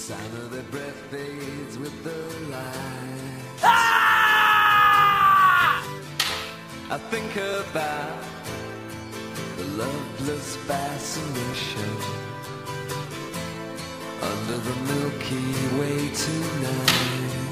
sound of their breath fades with the light. I think about the loveless fascination under the Milky Way tonight.